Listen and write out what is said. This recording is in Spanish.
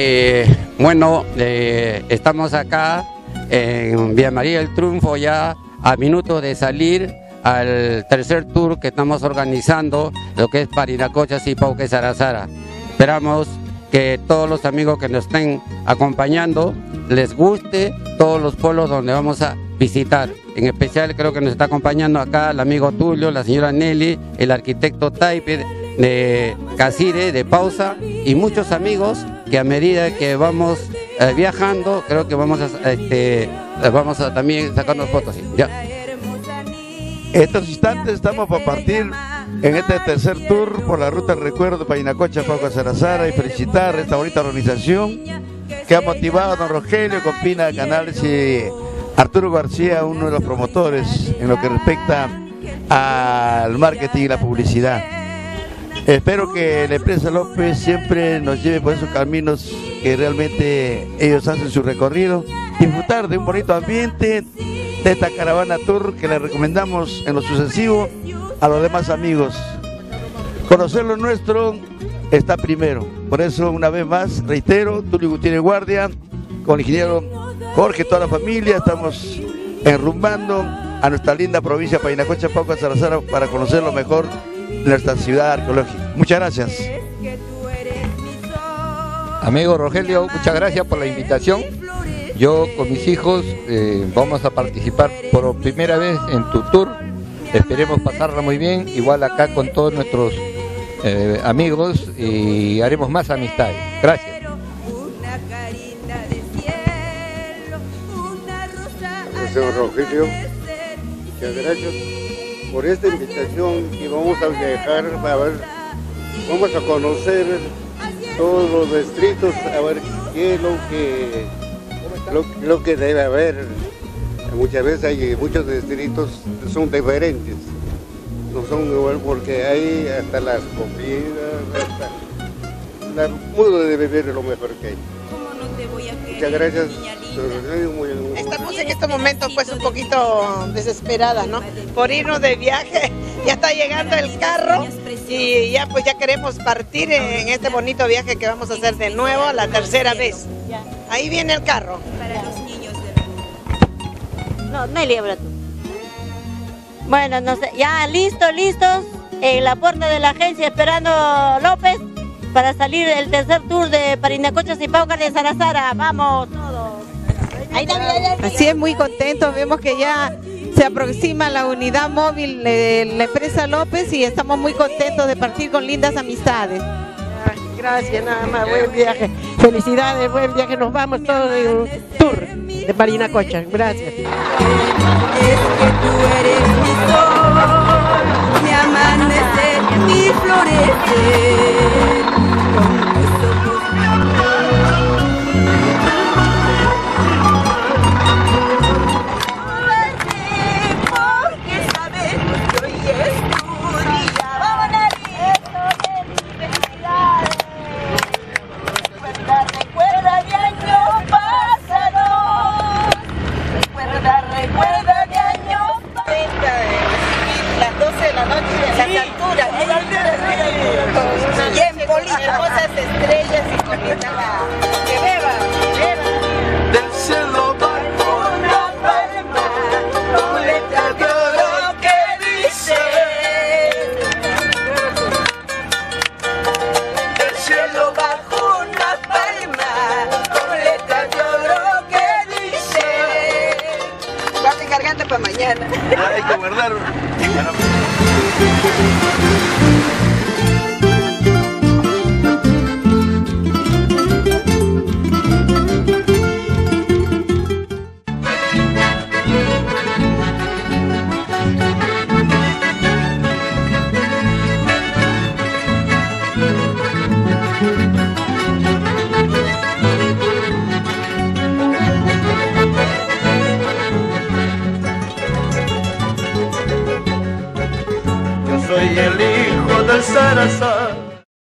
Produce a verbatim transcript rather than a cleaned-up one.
Eh, bueno, eh, estamos acá en Villa María del Triunfo, ya a minutos de salir al tercer tour que estamos organizando, lo que es Parinacocha, Cipauque, Sarasara. Esperamos que todos los amigos que nos estén acompañando les guste todos los pueblos donde vamos a visitar. En especial creo que nos está acompañando acá el amigo Tulio, la señora Nelly, el arquitecto Taipe de Casire, de Pausa, y muchos amigos que a medida que vamos eh, viajando, creo que vamos a, este, vamos a también sacarnos fotos. ¿Sí? Ya. Estos instantes estamos para partir en este tercer tour por la ruta del recuerdo de Parinacocha, Cipauque, Sarasara, y felicitar a esta bonita organización que ha motivado a don Rogelio Copina Canales y Arturo García, uno de los promotores en lo que respecta al marketing y la publicidad. Espero que la empresa López siempre nos lleve por esos caminos que realmente ellos hacen su recorrido, disfrutar de un bonito ambiente, de esta caravana tour que le recomendamos en lo sucesivo a los demás amigos. Conocer lo nuestro está primero, por eso una vez más reitero, Tulio Gutiérrez Guardia, con el ingeniero Jorge, toda la familia, estamos enrumbando a nuestra linda provincia Parinacocha, Cipauque, Sarasara, para conocer lo mejor de nuestra ciudad arqueológica. Muchas gracias. Amigo Rogelio, muchas gracias por la invitación. Yo con mis hijos eh, vamos a participar por primera vez en tu tour. Esperemos pasarla muy bien, igual acá con todos nuestros eh, amigos, y haremos más amistades. Gracias. Señor Rogelio, muchas gracias por esta invitación, y vamos a viajar, a ver, vamos a conocer todos los distritos, a ver qué es lo que, lo, lo que debe haber. Muchas veces hay muchos distritos que son diferentes, no son igual, porque hay hasta las comidas, hasta el modo de vivir lo mejor que hay. Muchas gracias. Estamos en este momento pues un poquito desesperadas, ¿no? Por irnos de viaje, ya está llegando el carro y ya pues ya queremos partir en este bonito viaje que vamos a hacer de nuevo la tercera vez. Ahí viene el carro. Para los niños de... No, Nelly, habla tú. Bueno, no sé, ya listos, listos, en la puerta de la agencia esperando López para salir el tercer tour de Parinacocha, Cipauque, de Sarasara. Vamos todos. Así es, muy contentos, vemos que ya se aproxima la unidad móvil de la empresa López y estamos muy contentos de partir con lindas amistades. Gracias, nada más, buen viaje. Felicidades, buen viaje, nos vamos todos en un tour de Parinacocha. Gracias. Es que tú eres mi sol, mi amanecer, mi florecer. Hermosas estrellas y comentaba que beba, beba. Del cielo bajo una palma, con letra de oro que dice. Del cielo bajo una palma, con letra de oro que dice. Guarda en garganta para mañana. Hay que guardar. Soy el hijo del Sarasara,